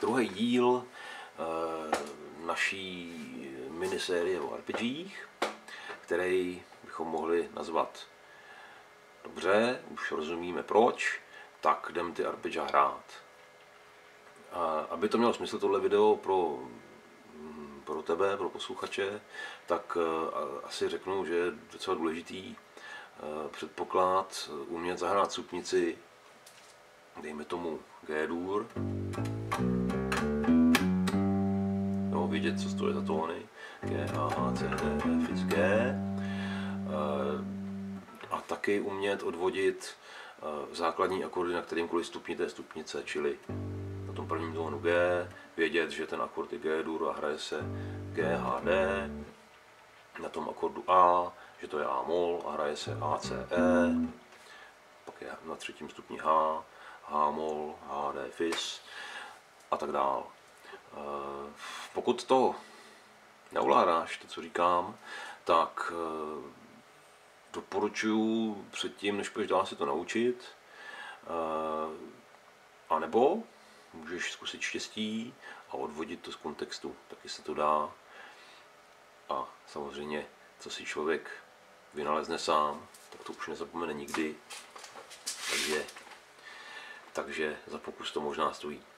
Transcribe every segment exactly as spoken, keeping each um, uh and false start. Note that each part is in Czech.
druhý díl e, naší minisérie o RPGích, který bychom mohli nazvat dobře, už rozumíme proč, tak jdem ty RPG hrát. A aby to mělo smysl tohle video pro, pro tebe, pro posluchače, tak e, asi řeknu, že je docela důležitý e, předpoklad umět zahrát supnici, dejme tomu G-dur, no, vidět, co to je za tóny, G, A, C, D, F, G, e, a taky umět odvodit e, základní akordy na kterýmkoliv stupni té stupnice, čili na tom prvním tónu G, vědět, že ten akord je G-dur a hraje se G, H, D, na tom akordu A, že to je A-mol a hraje se A, C, E, pak je na třetím stupni H, H-mol, H, D, Fis a tak dál. E, pokud to neovládáš, to, co říkám, tak e, doporučuji předtím, než půjdeš dál si to naučit, e, a nebo můžeš zkusit štěstí a odvodit to z kontextu, taky se to dá. A samozřejmě, co si člověk vynalezne sám, tak to už nezapomene nikdy. Takže, takže za pokus to možná stojí. E,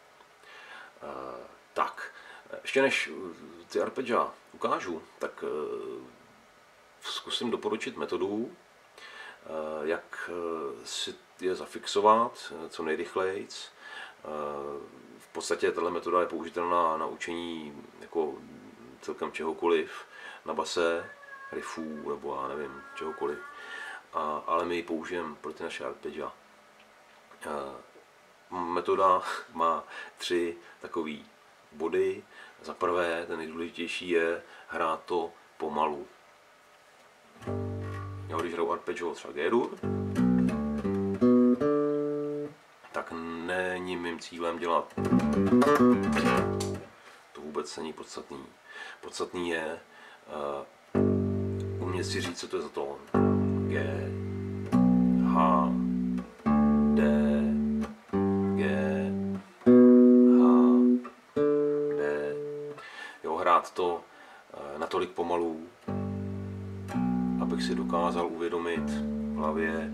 tak, ještě než ty arpeggia ukážu, tak e, zkusím doporučit metodu, e, jak si je zafixovat co nejrychleji. V podstatě tato metoda je použitelná na učení jako celkem čehokoliv, na base, riffů nebo já nevím, čehokoliv. A, ale my ji použijeme pro ty naše arpeggia. Metoda má tři takové body. Za prvé, ten nejdůležitější je hrát to pomalu. Já když hraju arpeggio třeba G-dur, tak není mým cílem dělat. To vůbec není podstatný. Podstatný je uh, umět si říct, co to je za tón. G, H, D, G, H, D. Jo, hrát to uh, natolik pomalu, abych si dokázal uvědomit v hlavě,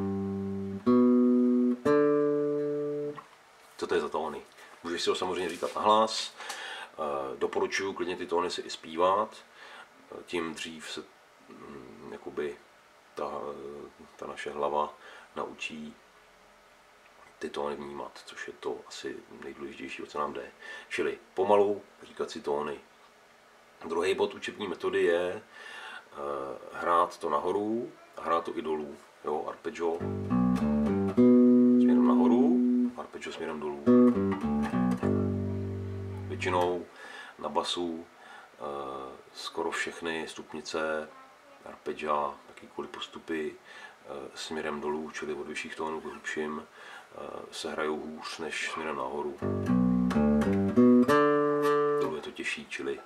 co to je za tóny. Můžeš si ho samozřejmě říkat nahlas. Doporučuji klidně ty tóny si i zpívat. Tím dřív se jakoby ta, ta naše hlava naučí ty tóny vnímat, což je to asi nejdůležitější, o co nám jde. Čili pomalu říkat si tóny. Druhý bod učební metody je hrát to nahoru a hrát to i dolů. Jo, arpeggio směrem nahoru, arpeggio směrem dolů. Většinou na basu e, skoro všechny stupnice, arpeggia, jakýkoliv postupy e, směrem dolů, čili od vyšších tónů k hlubším, e, se hrajou hůř než směrem nahoru. Dolů je to těžší, čili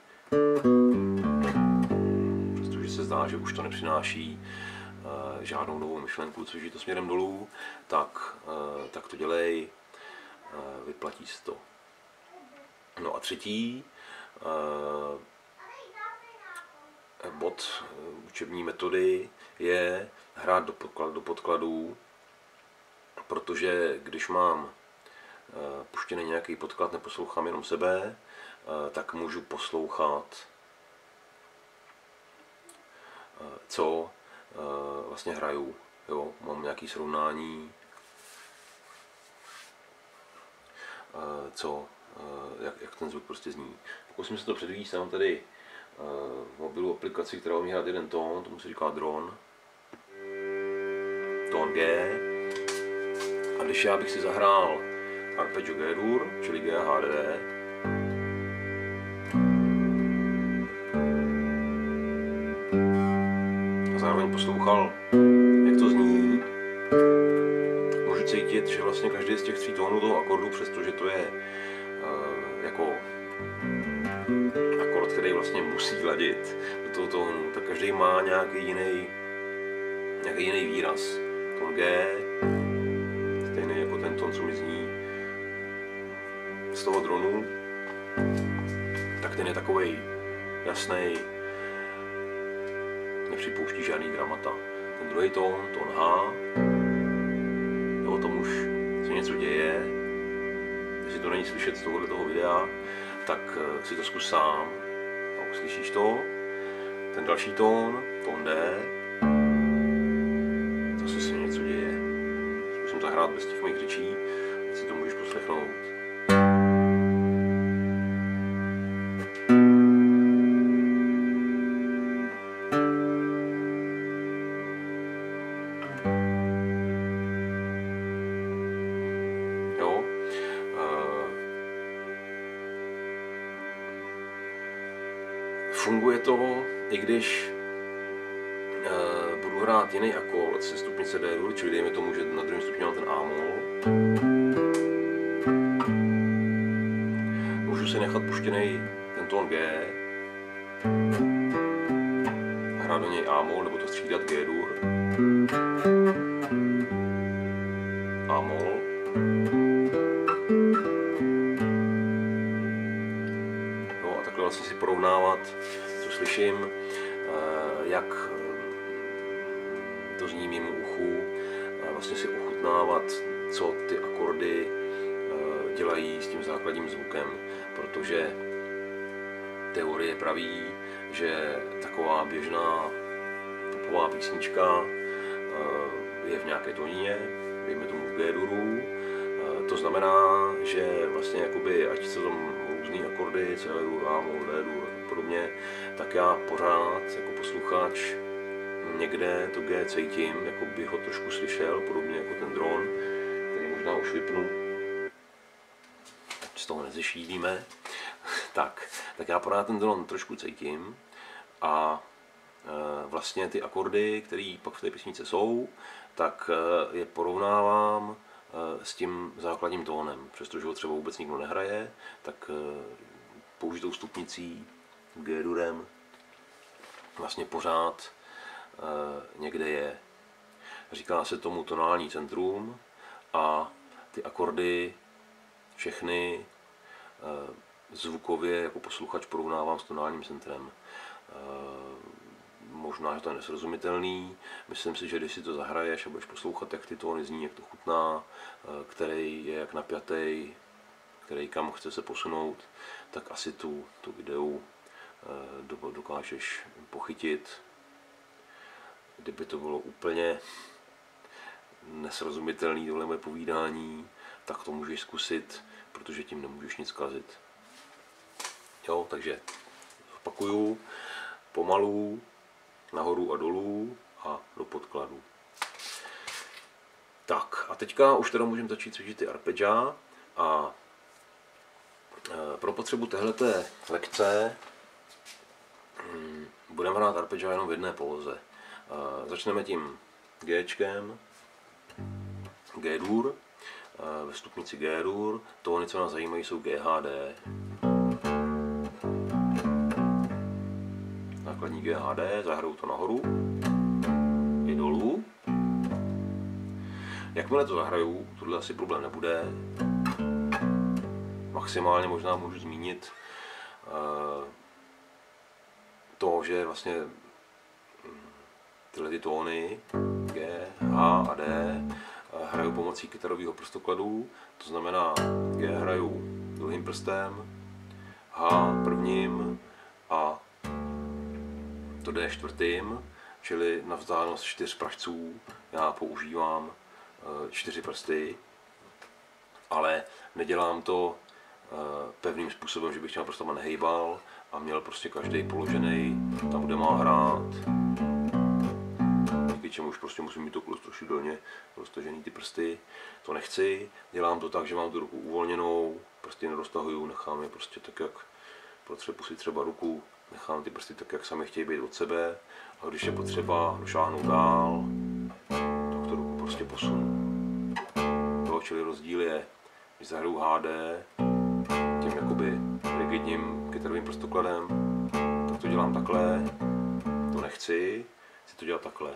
přestože se zdá, že už to nepřináší e, žádnou novou myšlenku, což je to směrem dolů, tak, e, tak to dělej, e, vyplatí se to. No a třetí eh, bod učební metody je hrát do, podklad, do podkladů, protože když mám eh, puštěný nějaký podklad, neposlouchám jenom sebe, eh, tak můžu poslouchat, eh, co eh, vlastně hraju. Jo? Mám nějaké srovnání, eh, co Jak, jak ten zvuk prostě zní. Pokusím se to předvíst, mám tady uh, v mobilu aplikaci, která umí hrát jeden tón, tomu se říká dron. Tón G. A když já bych si zahrál arpeggio G-dur, čili G, H, D, a zároveň poslouchal, jak to zní, tak můžu cítit, že vlastně každý z těch tří tónů toho akordu, přestože to je jako akord, který vlastně musí ladit do toho tónu, tak každý má nějaký jiný, nějaký jiný výraz. Tón G, stejný jako ten tón, co mi zní z toho dronu, tak ten je takovej jasný, nepřipouští žádný dramata. Ten druhý tón, tón H, jo, tam už se něco děje, jestli to není slyšet z tohohle toho videa, tak si to zkus sám, no, slyšíš to, ten další tón, tón D, zase se něco děje. Zkusím zahrát bez těch mých řečí, teď si to můžeš poslechnout. Jo. Funguje to, i když uh, budu hrát jiný akord se stupnice D-dur, čili dejme tomu, že na druhém stupni mám ten A-mol. Můžu si nechat puštěný ten tón G, hrát do něj A-mol, nebo to střídat G-dur, A-mol. No a takhle vlastně si porovnávat, co slyším, jak to zní mimo uchu, vlastně si ochutnávat, co ty akordy dělají s tím základním zvukem, protože teorie praví, že taková běžná popová písnička je v nějaké tónině, dejme tomu v G-duru. To znamená, že vlastně jakoby, ať jsou tam různý akordy, C-dur, A-mol, D-dur a podobně, tak já pořád jako posluchač někde to G cítím, jako by ho trošku slyšel, podobně jako ten dron, který možná už vypnu, z toho nezešídíme, tak, tak já pořád ten dron trošku cítím a e, vlastně ty akordy, které pak v té písničce jsou, tak e, je porovnávám e, s tím základním tónem, přestože ho třeba vůbec nikdo nehraje, tak e, použitou stupnicí, G-durem, vlastně pořád e, někde je. Říká se tomu tonální centrum a ty akordy všechny e, zvukově jako posluchač porovnávám s tonálním centrem. E, možná, že to je nesrozumitelný, myslím si, že když si to zahraješ a budeš poslouchat, jak ty tóny zní, jak to chutná, e, který je jak napjatý, který kam chce se posunout, tak asi tu, tu ideu e, dokážeš pochytit. Kdyby to bylo úplně nesrozumitelné tohle moje povídání, tak to můžeš zkusit, protože tím nemůžeš nic kazit. Jo, takže opakuju, pomalu, nahoru a dolů a do podkladu. Tak a teďka už teda můžeme začít cvičit ty arpeggia a pro potřebu téhleté lekce budeme hrát arpeggia jenom v jedné poloze. Začneme tím Gčkem, G-dur, ve stupnici G-dur, tóny, co nás zajímají, jsou G, H, D. Základní G, H, D, zahraju to nahoru i dolů. Jakmile to zahraju, tohle asi problém nebude. Maximálně možná můžu zmínit uh, to, že vlastně tyhle ty tóny G, H a D hraju pomocí kytarového prstokladu, to znamená G hraju druhým prstem, H prvním a to D čtvrtým, čili na vzdálenost čtyř pražců já používám čtyři prsty, ale nedělám to pevným způsobem, že bych těma prstama nehejbal a měl prostě každý položený tam, kde má hrát. Díky čemu už prostě musím mít to klostošidelně roztažený ty prsty. To nechci, dělám to tak, že mám tu ruku uvolněnou, prsty neroztahuju, nechám je prostě tak, jak potřebuji si třeba ruku, nechám ty prsty tak, jak sami chtějí být od sebe a když je potřeba došáhnout dál, tak tu ruku prostě posunu. To, čili rozdíl je, když zahraju H D tím jakoby rigidním kytarovým prstokladem, tak to dělám takhle, to nechci, chci to dělat takhle.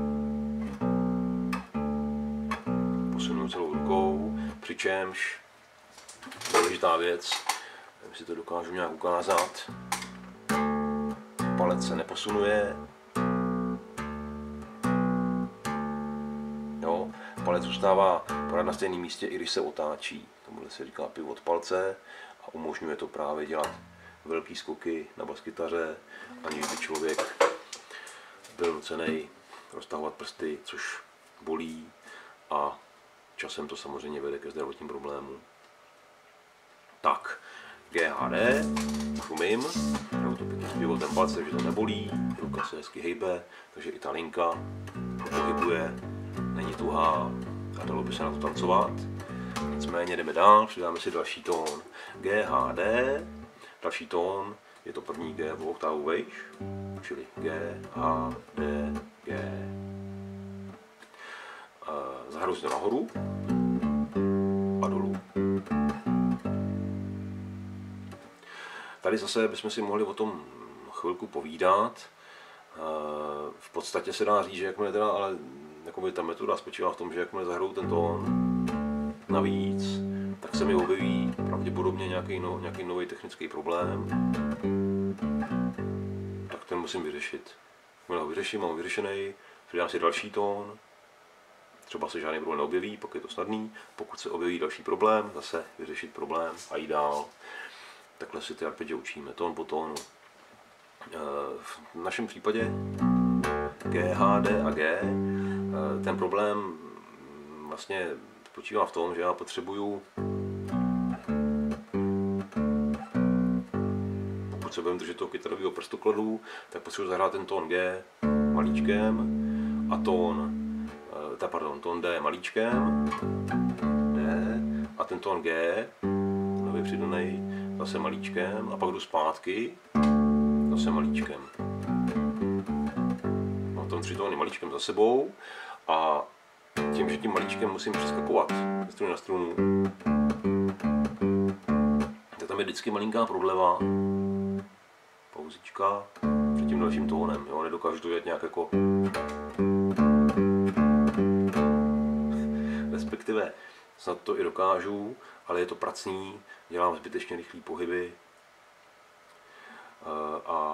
Posunu celou rukou, přičemž důležitá věc, nevím, si to dokážu nějak ukázat. Palec se neposunuje. Jo, palec zůstává pořád na stejném místě, i když se otáčí. Tomuhle se říká pivot palce a umožňuje to právě dělat velký skoky na baskytaře, aniž by člověk byl nucený roztahovat prsty, což bolí a časem to samozřejmě vede ke zdravotním problémům. Tak, G H D, už umím, hraju to pěkně s pivotem palce, takže to nebolí, ruka se hezky hejbe, takže i ta linka pohybuje, není tuhá a dalo by se na to tancovat. Nicméně jdeme dál, přidáme si další tón. G H D, další tón, je to první G v oktávu vejš, čili G, H, D, G. Zahraju si to nahoru a dolů. Tady zase bychom si mohli o tom chvilku povídat. V podstatě se dá říct, že jakmile teda, ale jakoby ta metoda spočívá v tom, že jakmile zahraju ten tón navíc, tak se mi objeví pravděpodobně nějaký, no, nějaký nový technický problém. Tak ten musím vyřešit. Jakmile ho vyřeším, mám vyřešený, přidám si další tón. Třeba se žádný problém neobjeví, pokud je to snadný. Pokud se objeví další problém, zase vyřešit problém a jít dál. Takhle si ty arpeggi učíme, tón po tónu. V našem případě G, H, D a G, ten problém vlastně spočívá v tom, že já potřebuju, pokud se budeme držet toho kytarového prstokladu, tak potřebuji zahrát ten tón G malíčkem a tón, ta, pardon, tón D malíčkem, D a ten tón G, nově přidaný, zase malíčkem a pak jdu zpátky, zase malíčkem. Mám tam tři tóny malíčkem za sebou a tím, že tím malíčkem musím přeskakovat ze struny na strunu, tak tam je vždycky malinká prodleva, pauzička před tím dalším tónem, jo? Nedokážu to dělat nějak jako, respektive snad to i dokážu, ale je to pracný, dělám zbytečně rychlý pohyby a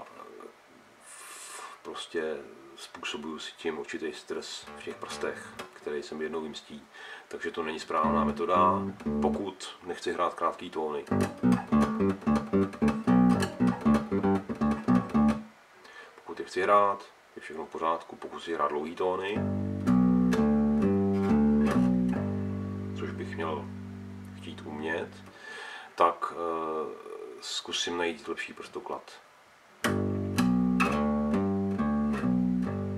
prostě způsobuju si tím určitý stres v těch prstech, který se mi jednou vymstí. Takže to není správná metoda, pokud nechci hrát krátký tóny. Pokud je chci hrát, je všechno v pořádku, pokud chci hrát dlouhý tóny, což bych měl chtít umět, tak uh, zkusím najít lepší prstoklad. Lepší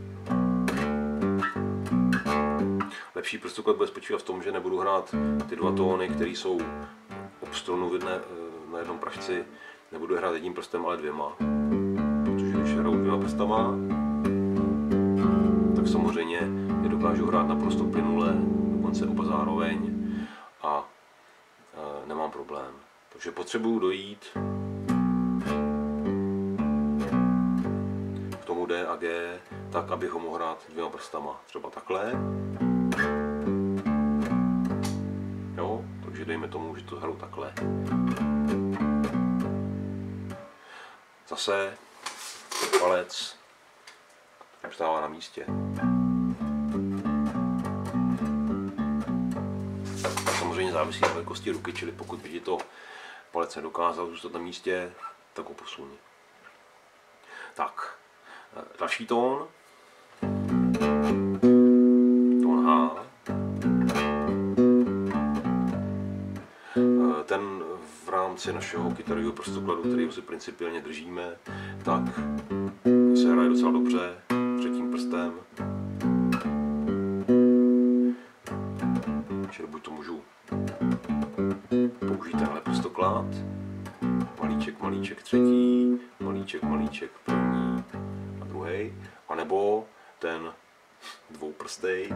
prstoklad bude spočívat v tom, že nebudu hrát ty dva tóny, které jsou ob strunu v jedné, na jednom pražci, nebudu hrát jedním prstem, ale dvěma. Protože když hraju dvěma prstama, tak samozřejmě je dokážu hrát naprosto plynule, dokonce oba zároveň a e, nemám problém. Takže potřebuju dojít k tomu D a G tak, abych ho mohl hrát dvěma prstama. Třeba takhle. Jo, takže dejme tomu, že to hru takhle. Zase palec zůstává na místě. Samozřejmě závisí na velikosti ruky, čili pokud by ti to palec nedokázal zůstat na místě, tak ho posuň. Tak, další tón. Tón H. Ten v rámci našeho kytarového prstokladu, který si principiálně držíme, tak se hraje docela dobře třetím prstem. Čili buď to můžu použít tenhle prstoklad, malíček, malíček třetí, malíček, malíček první a druhý, anebo ten dvouprstej.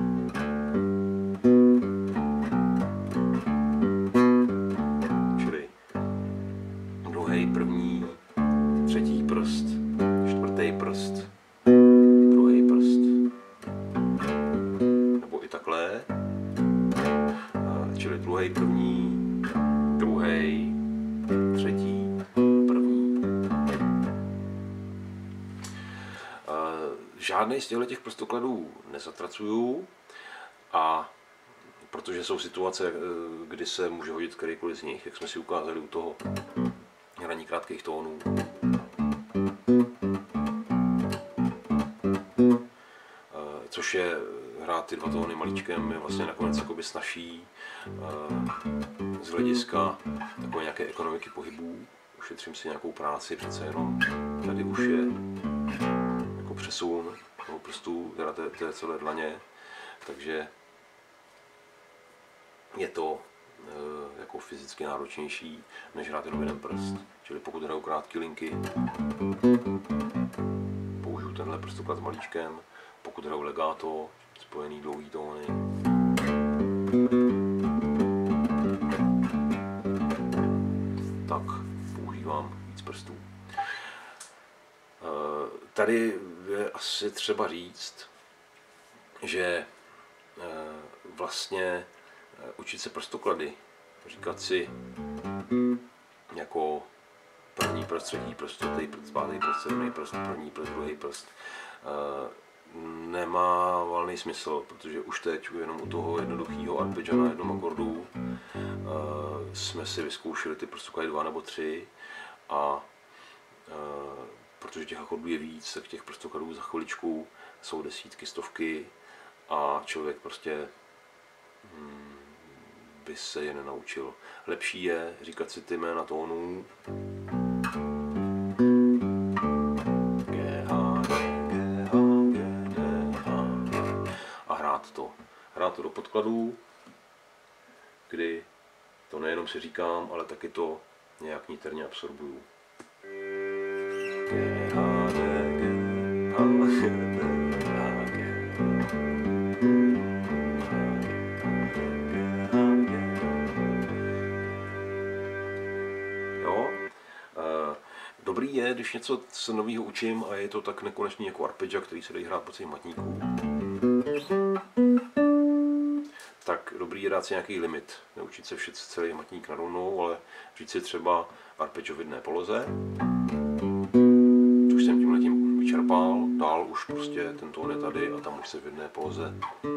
Čili druhý, první, třetí prst, čtvrtý prst, druhý prst, nebo i takhle. Čili druhý, první, druhý, třetí, první. Žádný z těchto těch prostokladů nezatracuju, a protože jsou situace, kdy se může hodit kterýkoliv z nich, jak jsme si ukázali u toho hraní krátkých tónů. Což je hrát ty dva tóny malíčkem je vlastně nakonec jakoby snazší z hlediska takové nějaké ekonomiky pohybů. Ušetřím si nějakou práci, přece jenom tady už je jako přesun toho prstů, teda té, té celé dlaně, takže je to e, jako fyzicky náročnější, než hrát jenom jeden prst. Čili pokud hraju krátké linky, použiju tenhle prstoklad s malíčkem. Pokud hraju legato, spojený dlouhý tóny, tak používám víc prstů. Tady je asi třeba říct, že vlastně učit se prstoklady, říkat si jako první prst, třetí prst, čtvrtý prst, pátý prst, sedmý prst, první prst, druhý prst, nemá valný smysl, protože už teď jenom u toho jednoduchého arpeggia na jednom akordu jsme si vyzkoušeli ty prstoklady dva nebo tři, a protože těch akordů je víc, tak těch prstokladů za chviličku jsou desítky, stovky a člověk prostě hmm, by se je nenaučil. Lepší je říkat si ty jména tónů. A hrát to. Hrát to do podkladů, kdy to nejenom si říkám, ale taky to nějak niterně absorbuju. Jo? Dobrý je, když něco se nového učím a je to tak nekonečný jako arpeggia, který se dají hrát po celém matníku, tak dobrý je dát si nějaký limit. Neučit se všet celý matník na rovnou, ale říct si třeba arpeggio v jedné poloze, což jsem tímhletím vyčerpal, dál už prostě ten tón je tady a tam už se v jedné poloze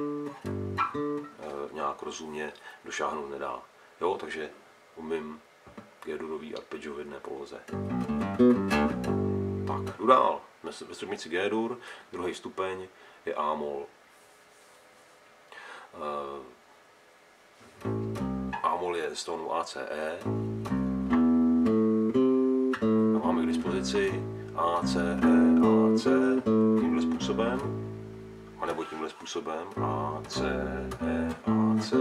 e, nějak rozumně došáhnout nedá. Jo, takže umím G-durový arpeggio v jedné poloze. Tak, jdu dál. Ve střednici G-dur, druhý stupeň je A-mol. A-mol je z tónu A C E. A máme k dispozici A C E, A C tímhle způsobem, anebo tímhle způsobem A C E, A C.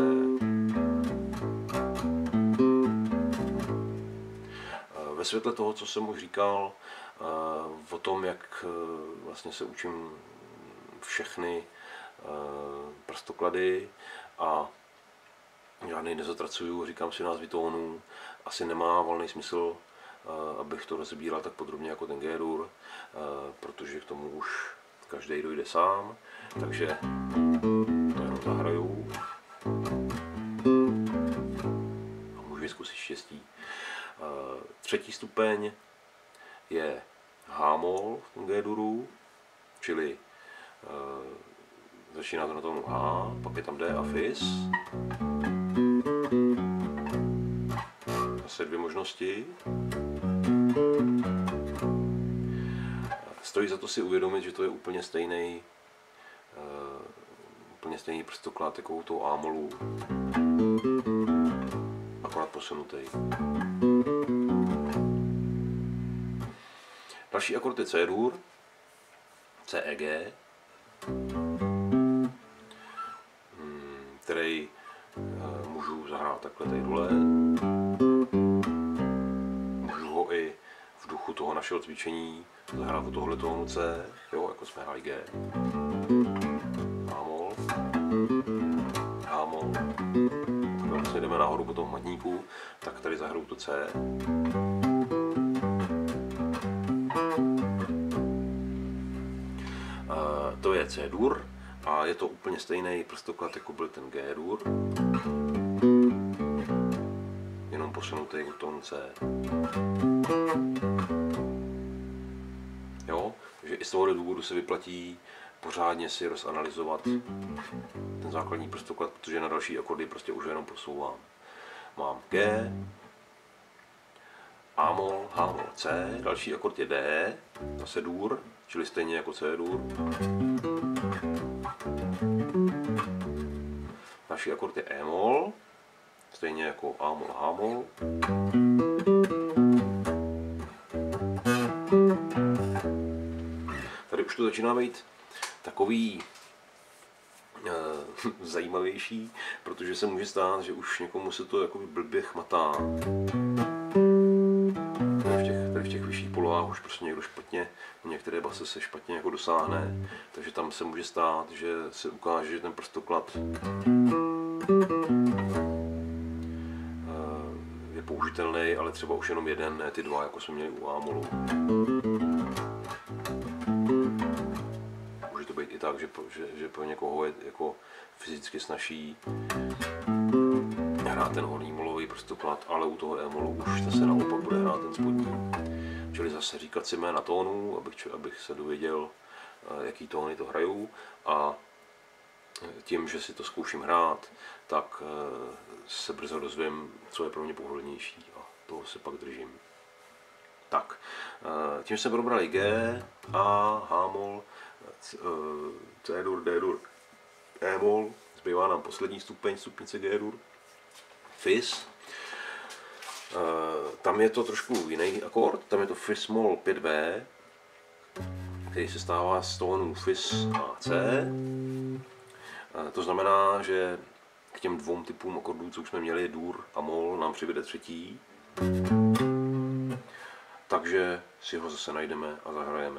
Ve světle toho, co jsem už říkal o tom, jak vlastně se učím všechny prstoklady a žádnej nezatracuju, říkám si názvy tónů, asi nemá valný smysl, abych to rozebíral tak podrobně jako ten G-dur, protože k tomu už každý dojde sám, takže to jenom zahraju a můžu vyzkusit štěstí. Třetí stupeň je H-mol v G-duru, čili začíná to na tónu H, pak je tam D a Fis. Zase dvě možnosti. Stojí za to si uvědomit, že to je úplně stejný, uh, úplně stejný prstoklad jako u toho A-molu, akorát posunutý. Další akord je C-dur, C E G, který uh, můžu zahrát takhle tady dole. Můžu ho i v duchu toho našeho cvičení zahrát od tohohle tónu C, jo, jako jsme hráli G. A-mol, A-mol. Když se jdeme nahoru po tom matníku, tak tady zahraju to C. Uh, to je C-dur. A je to úplně stejný prstoklad, jako byl ten G-dur, jenom odsunutý od tónu C. Jo? Takže i z tohoto důvodu se vyplatí pořádně si rozanalyzovat ten základní prstoklad, protože na další akordy prostě už jenom posouvám. Mám G, A-mol, H-mol, C, další akord je D, zase dur, čili stejně jako C dur. Další akord je E-mol, stejně jako A-mol, H-mol. Tady už to začíná být takový e, zajímavější, protože se může stát, že už někomu se to jako blbě chmatá. Tady v těch, tady v těch vyšších polohách už prostě někdo špatně, některé basy se špatně jako dosáhne, takže tam se může stát, že se ukáže, že ten prstoklad je použitelný, ale třeba už jenom jeden, ne ty dva, jako jsme měli u A-molu. Může to být i tak, že, že, že pro někoho je jako fyzicky snazší hrát ten horní molový prstoklad, ale u toho E-molu už zase naopak bude hrát ten spodní. Čili zase říkat si jména tónů, abych, abych se dověděl, jaký tóny to hrajou, a tím, že si to zkouším hrát, tak se brzo dozvím, co je pro mě pohodlnější, a toho se pak držím. Tak, tím jsme probrali G, A, H-mol, C-dur, D-dur, E-mol, zbývá nám poslední stupeň, stupnice G-dur, Fis. Tam je to trošku jiný akord, tam je to Fis-mol pět B, který se stává z tónů Fis a C. To znamená, že k těm dvou typům akordů, co už jsme měli, dur a mol, nám přibude třetí. Takže si ho zase najdeme a zahrajeme.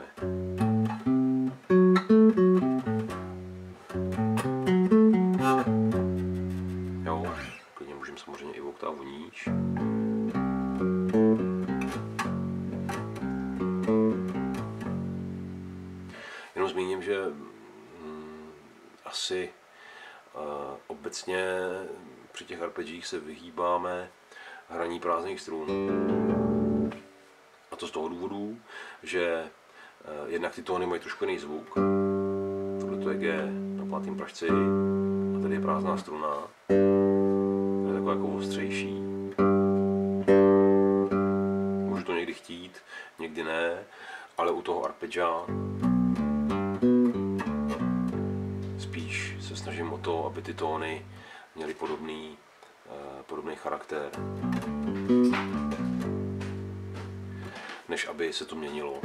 Jo, klidně můžeme samozřejmě i v oktávu níž. Jenom zmíním, že hm, asi uh, obecně při těch arpegích se vyhýbáme hraní prázdných strun. A to z toho důvodu, že uh, jednak ty tóny mají trošku jiný zvuk. Tohle to je G na pátém pražci a tady je prázdná struna. To je taková jako ostřejší. Můžu to někdy chtít, někdy ne, ale u toho arpeggia spíš se snažím o to, aby ty tóny měly podobný, uh, podobný charakter, než aby se to měnilo.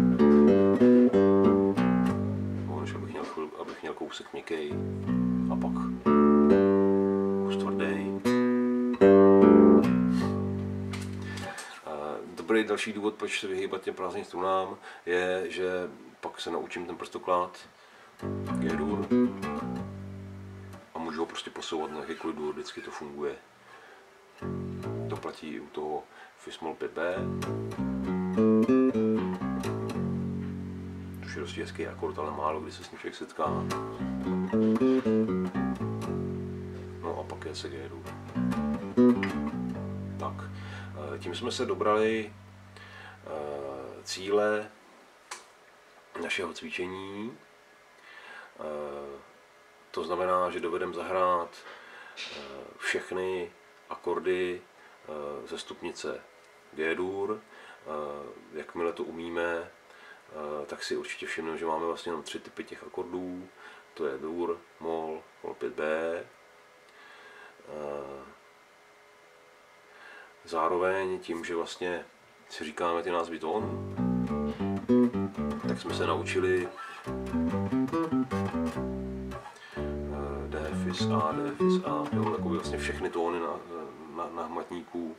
No, než abych měl, abych měl kousek měkkej a pak kus tvrdý. Dobrý další důvod, proč se vyhýbat těm prázdným strunám, je, že pak se naučím ten prstoklad G-dur a můžu ho prostě posouvat na jakýkoliv dur, vždycky to funguje. To platí i u toho Fis-mol pět B. Což je dosti hezký akord, ale málo kdy se s ním člověk setká. No a pak je se G-dur. Tak, tím jsme se dobrali cíle našeho cvičení. To znamená, že dovedeme zahrát všechny akordy ze stupnice G-dur. Jakmile to umíme, tak si určitě všimneme, že máme vlastně jenom tři typy těch akordů. To je dur, mol, mol pět B. Zároveň tím, že vlastně si říkáme ty názvy tónů, tak jsme se naučili D, Fis A, D, Fis A, jo, jako vlastně všechny tóny na, na, na hmatníku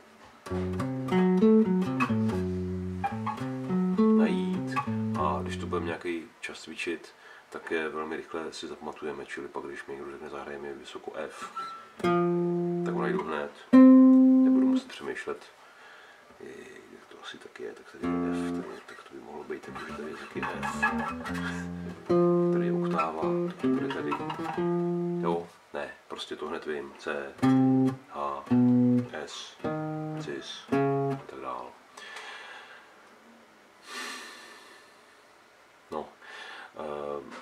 najít, a když to budeme nějaký čas cvičit, tak je velmi rychle si zapamatujeme, čili pak když mi někdo řekne zahrajeme vysoko F, tak ho najdu hned, nebudu muset přemýšlet, jak to asi tak je, tak tady je F, tady, tak to by mohlo být, takže tady je taky F, tady je oktáva, tak to bude tady, jo, ne, prostě to hned vím, C, H, S, cis a tak dále. No. Uh,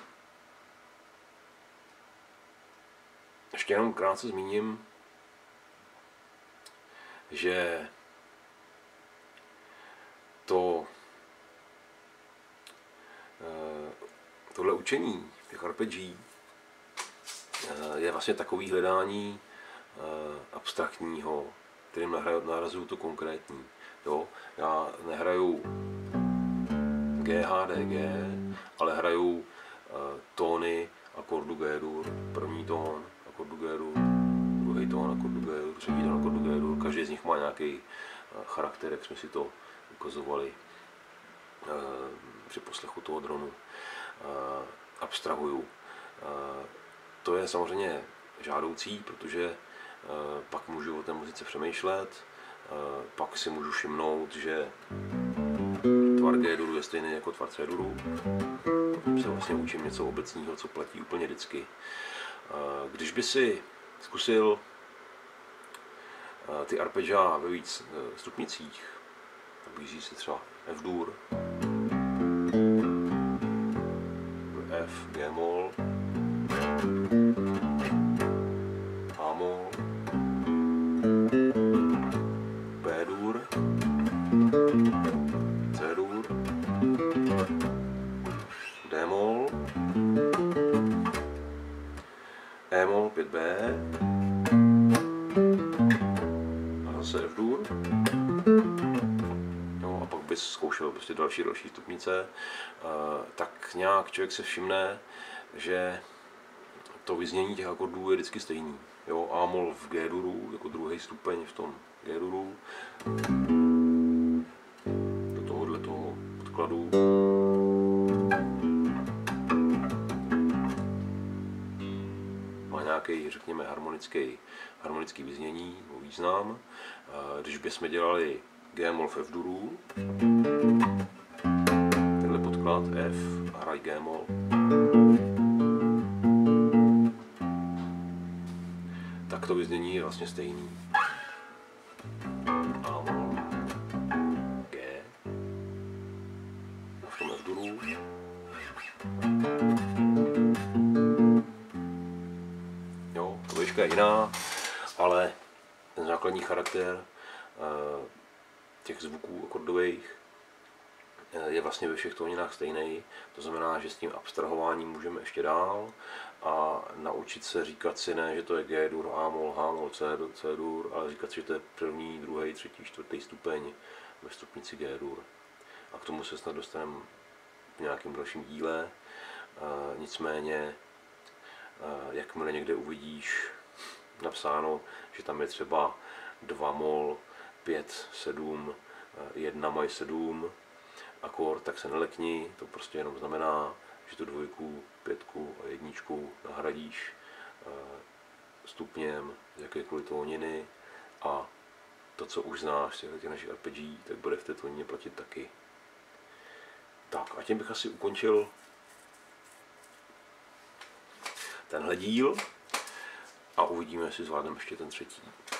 ještě jenom krátce zmíním, že to tohle učení těch arpeggií je vlastně takový hledání abstraktního, kterým nahrazuju to konkrétní. Jo? Já nehraju G, H, D, G, ale hraju tóny akordu G-dur, první tón akordu G-dur, druhý tón akordu G-dur, třetí tón akordu G-dur. Každý z nich má nějaký charakter, jak jsme si to ukazovali při poslechu toho dronu. Abstrahuju. To je samozřejmě žádoucí, protože pak můžu o té muzice přemýšlet, pak si můžu všimnout, že tvar G-duru je stejný jako tvar C-duru. Se vlastně učím něco obecného, co platí úplně vždycky. Když by si zkusil ty arpeggia ve víc stupnicích, tak blíží si třeba F-dur, F, G-moll, A-moll, B-dur, C-dur, D-moll, E-moll pět B a zase F-dur. No a pak bys zkoušel prostě další další stupnice, tak nějak člověk se všimne, že to vyznění těch akordů je vždycky stejný. Jo, A-moll v G-duru, jako druhý stupeň v tom G-duru, do tohohle toho podkladu. Má nějaký, řekněme, harmonický, harmonický vyznění, nebo význam. Když bychom dělali G-moll v F-duru, tenhle podklad F a hraj G-moll, tak to vyznění je vlastně stejný. A-moll, G a v tom F-duru. Jo, to výška je jiná, ale ten základní charakter těch zvuků akordových je vlastně ve všech tóninách stejný. To znamená, že s tím abstrahováním můžeme ještě dál a naučit se říkat si ne, že to je G-dur, A-moll, H-moll, C-dur, ale říkat si, že to je první, druhý, třetí, čtvrtý stupeň ve stupnici G-dur. A k tomu se snad dostaneme v nějakém dalším díle. Nicméně, jakmile někde uvidíš napsáno, že tam je třeba dva moll, pět, sedm, jedna maj sedm akord, tak se nelekni, to prostě jenom znamená, že tu dvojku, pětku a jedničku nahradíš stupněm z jakékoliv tóniny a to, co už znáš z těch našich arpeggií, tak bude v té tónině platit taky. Tak a tím bych asi ukončil tenhle díl a uvidíme, jestli zvládneme ještě ten třetí.